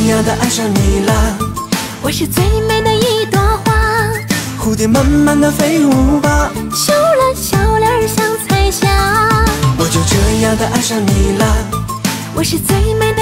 样的爱上你了。 我是最美的一朵花， 蝴蝶慢慢的飞舞吧， 秀兰小脸像彩霞。 我就这样的爱上你了。 我是最美的